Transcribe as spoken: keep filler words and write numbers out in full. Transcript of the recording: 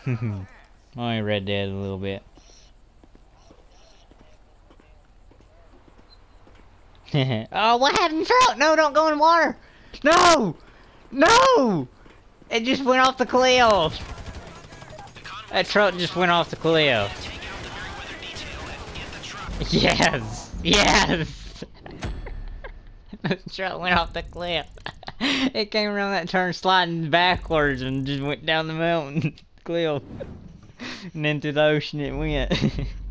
I only read that a little bit. Oh, what happened, truck? No, don't go in water. No, no. It just went off the cliff. That truck just went off the cliff. Yes, yes. The truck went off the cliff. It came around that turn sliding backwards and just went down the mountain cliff. And into the ocean it went.